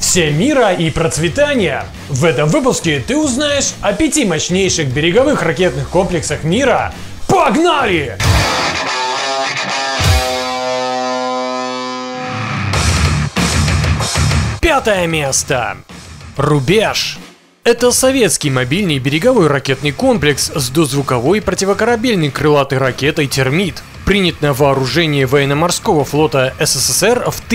Всем мира и процветания! В этом выпуске ты узнаешь о 5 мощнейших береговых ракетных комплексах мира. Погнали! Пятое место. Рубеж. Это советский мобильный береговой ракетный комплекс с дозвуковой противокорабельной крылатой ракетой «Термит». Принят на вооружение военно-морского флота СССР в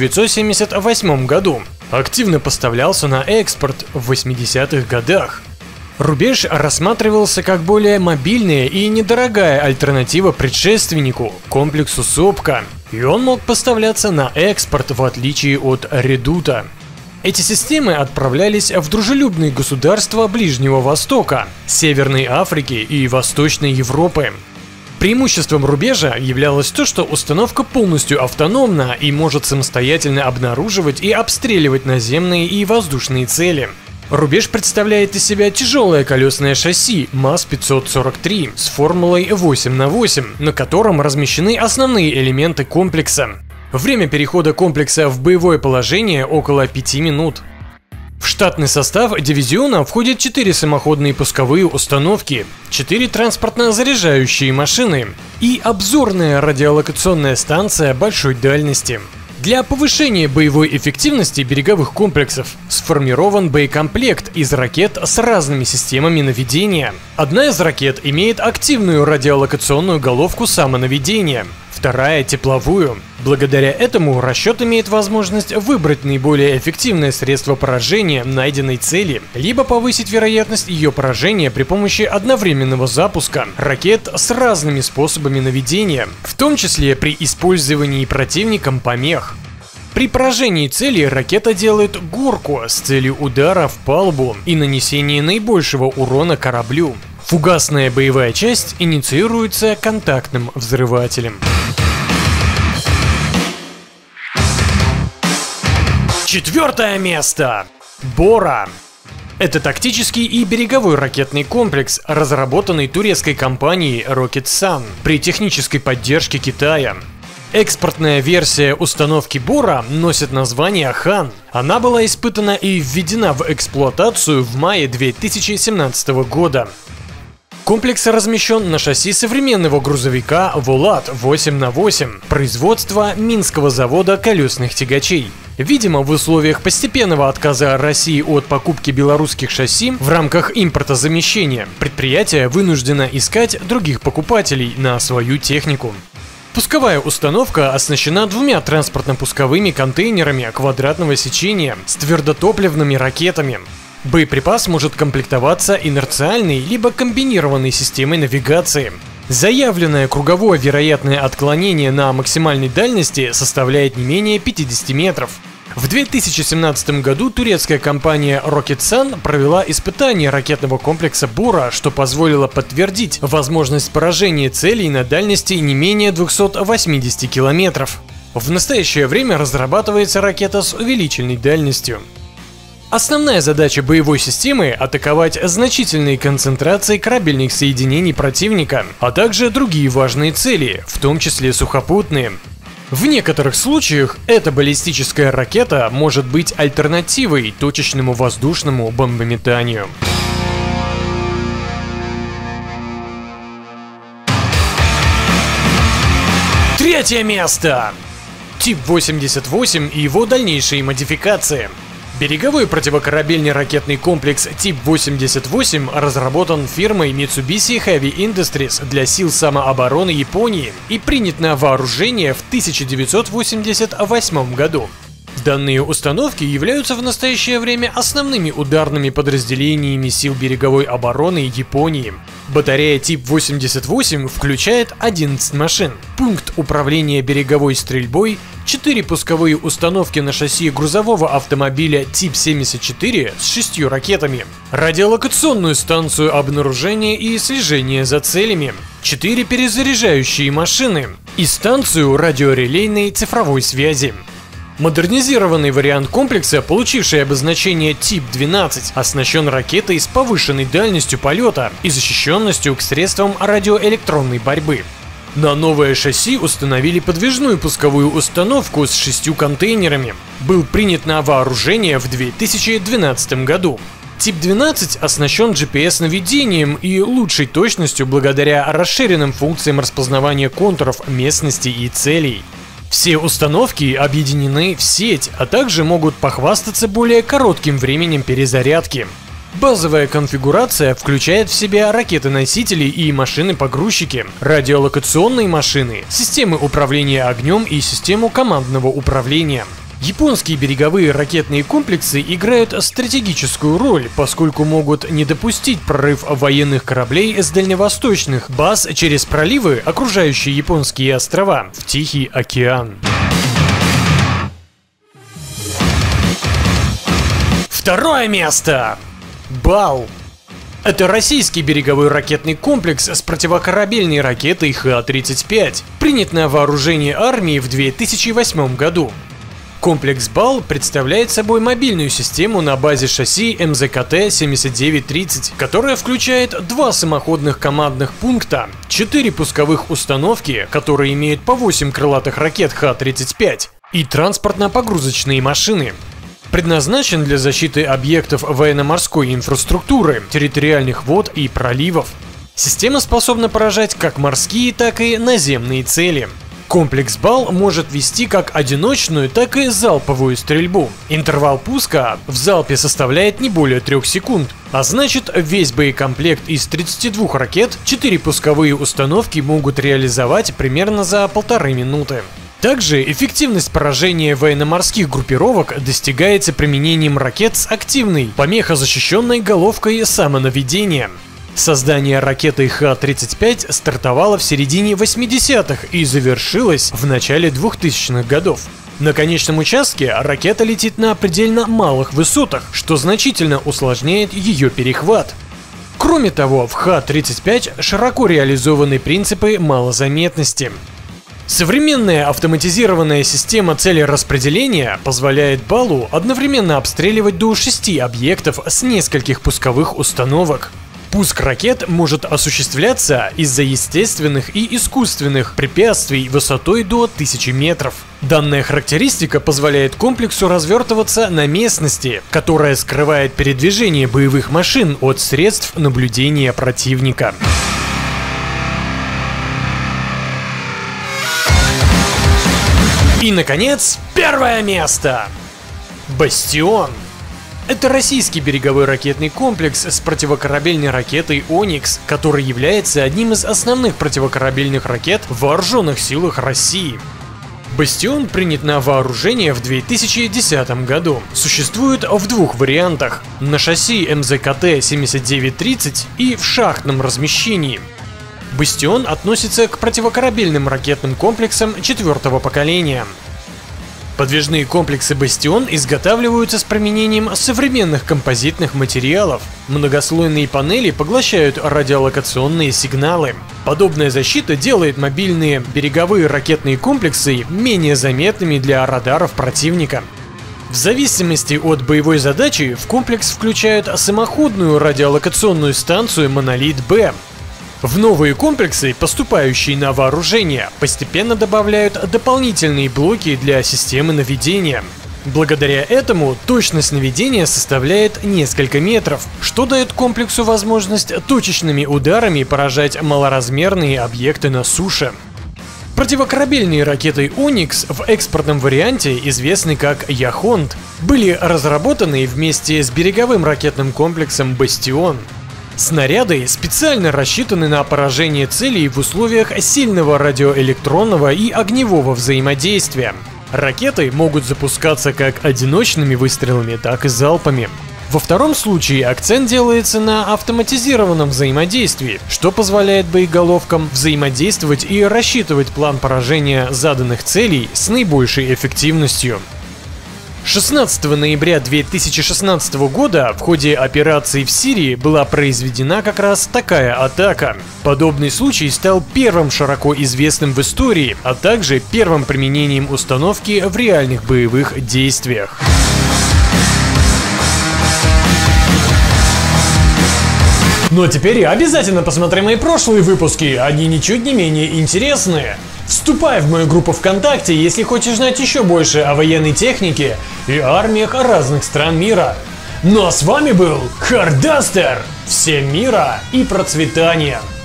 1978 году. Активно поставлялся на экспорт в 80-х годах. Рубеж рассматривался как более мобильная и недорогая альтернатива предшественнику, комплексу Сопка, и он мог поставляться на экспорт в отличие от Редута. Эти системы отправлялись в дружелюбные государства Ближнего Востока, Северной Африки и Восточной Европы. Преимуществом Рубежа являлось то, что установка полностью автономна и может самостоятельно обнаруживать и обстреливать наземные и воздушные цели. Рубеж представляет из себя тяжелое колесное шасси МАЗ-543 с формулой 8х8, на котором размещены основные элементы комплекса. Время перехода комплекса в боевое положение около 5 минут. В штатный состав дивизиона входят 4 самоходные пусковые установки, 4 транспортно-заряжающие машины и обзорная радиолокационная станция большой дальности. Для повышения боевой эффективности береговых комплексов сформирован боекомплект из ракет с разными системами наведения. Одна из ракет имеет активную радиолокационную головку самонаведения, вторая – тепловую. Благодаря этому расчет имеет возможность выбрать наиболее эффективное средство поражения найденной цели, либо повысить вероятность ее поражения при помощи одновременного запуска ракет с разными способами наведения, в том числе при использовании противником помех. При поражении цели ракета делает горку с целью удара в палубу и нанесения наибольшего урона кораблю. Фугасная боевая часть инициируется контактным взрывателем. Четвертое место. Бора. Это тактический и береговой ракетный комплекс, разработанный турецкой компанией Roketsan при технической поддержке Китая. Экспортная версия установки Бора носит название Хан. Она была испытана и введена в эксплуатацию в мае 2017 года. Комплекс размещен на шасси современного грузовика Волат 8х8 производства Минского завода колесных тягачей. Видимо, в условиях постепенного отказа России от покупки белорусских шасси в рамках импортозамещения предприятие вынуждено искать других покупателей на свою технику. Пусковая установка оснащена 2 транспортно-пусковыми контейнерами квадратного сечения с твердотопливными ракетами. Боеприпас может комплектоваться инерциальной либо комбинированной системой навигации. Заявленное круговое вероятное отклонение на максимальной дальности составляет не менее 50 метров. В 2017 году турецкая компания Roketsan провела испытание ракетного комплекса Бора, что позволило подтвердить возможность поражения целей на дальности не менее 280 километров. В настоящее время разрабатывается ракета с увеличенной дальностью. Основная задача боевой системы – атаковать значительные концентрации корабельных соединений противника, а также другие важные цели, в том числе сухопутные. В некоторых случаях эта баллистическая ракета может быть альтернативой точечному воздушному бомбометанию. Третье место. Тип-88 и его дальнейшие модификации. Береговой противокорабельный ракетный комплекс Тип-88 разработан фирмой Mitsubishi Heavy Industries для сил самообороны Японии и принят на вооружение в 1988 году. Данные установки являются в настоящее время основными ударными подразделениями сил береговой обороны Японии. Батарея Тип-88 включает 11 машин, пункт управления береговой стрельбой, 4 пусковые установки на шасси грузового автомобиля Тип-74 с 6 ракетами, радиолокационную станцию обнаружения и слежения за целями, 4 перезаряжающие машины и станцию радиорелейной цифровой связи. Модернизированный вариант комплекса, получивший обозначение Тип-12, оснащен ракетой с повышенной дальностью полета и защищенностью к средствам радиоэлектронной борьбы. На новое шасси установили подвижную пусковую установку с 6 контейнерами. был принят на вооружение в 2012 году. Тип 12 оснащен GPS-наведением и лучшей точностью благодаря расширенным функциям распознавания контуров местности и целей. Все установки объединены в сеть, а также могут похвастаться более коротким временем перезарядки. Базовая конфигурация включает в себя ракеты-носители и машины-погрузчики, радиолокационные машины, системы управления огнем и систему командного управления. Японские береговые ракетные комплексы играют стратегическую роль, поскольку могут не допустить прорыв военных кораблей с дальневосточных баз через проливы, окружающие японские острова, в Тихий океан. Второе место. БАЛ. Это российский береговой ракетный комплекс с противокорабельной ракетой Х-35, принят на вооружение армии в 2008 году. Комплекс БАЛ представляет собой мобильную систему на базе шасси МЗКТ-7930, которая включает 2 самоходных командных пункта, 4 пусковых установки, которые имеют по 8 крылатых ракет Х-35, и транспортно-погрузочные машины. Предназначен для защиты объектов военно-морской инфраструктуры, территориальных вод и проливов. Система способна поражать как морские, так и наземные цели. Комплекс БАЛ может вести как одиночную, так и залповую стрельбу. Интервал пуска в залпе составляет не более 3 секунд, а значит, весь боекомплект из 32 ракет 4 пусковые установки могут реализовать примерно за 1,5 минуты. Также эффективность поражения военно-морских группировок достигается применением ракет с активной, помехозащищенной головкой самонаведения. Создание ракеты Х-35 стартовало в середине 80-х и завершилось в начале 2000-х годов. На конечном участке ракета летит на предельно малых высотах, что значительно усложняет ее перехват. Кроме того, в Х-35 широко реализованы принципы малозаметности. Современная автоматизированная система целераспределения позволяет БАЛу одновременно обстреливать до 6 объектов с нескольких пусковых установок. Пуск ракет может осуществляться из-за естественных и искусственных препятствий высотой до 1000 метров. Данная характеристика позволяет комплексу развертываться на местности, которая скрывает передвижение боевых машин от средств наблюдения противника. И, наконец, первое место. Бастион. Это российский береговой ракетный комплекс с противокорабельной ракетой «Оникс», который является одним из основных противокорабельных ракет в вооруженных силах России. Бастион принят на вооружение в 2010 году. Существует в 2 вариантах – на шасси МЗКТ-7930 и в шахтном размещении. Бастион относится к противокорабельным ракетным комплексам 4-го поколения. Подвижные комплексы «Бастион» изготавливаются с применением современных композитных материалов. Многослойные панели поглощают радиолокационные сигналы. Подобная защита делает мобильные береговые ракетные комплексы менее заметными для радаров противника. В зависимости от боевой задачи в комплекс включают самоходную радиолокационную станцию «Монолит-Б». В новые комплексы, поступающие на вооружение, постепенно добавляют дополнительные блоки для системы наведения. Благодаря этому точность наведения составляет несколько метров, что дает комплексу возможность точечными ударами поражать малоразмерные объекты на суше. Противокорабельные ракеты «Оникс» в экспортном варианте, известны как «Яхонт», были разработаны вместе с береговым ракетным комплексом «Бастион». Снаряды специально рассчитаны на поражение целей в условиях сильного радиоэлектронного и огневого взаимодействия. Ракеты могут запускаться как одиночными выстрелами, так и залпами. Во втором случае акцент делается на автоматизированном взаимодействии, что позволяет боеголовкам взаимодействовать и рассчитывать план поражения заданных целей с наибольшей эффективностью. 16 ноября 2016 года в ходе операции в Сирии была произведена как раз такая атака. Подобный случай стал первым широко известным в истории, а также первым применением установки в реальных боевых действиях. Ну а теперь обязательно посмотри мои прошлые выпуски, они ничуть не менее интересные. Вступай в мою группу ВКонтакте, если хочешь знать еще больше о военной технике и армиях разных стран мира. Ну а с вами был Хардастер! Всем мира и процветания!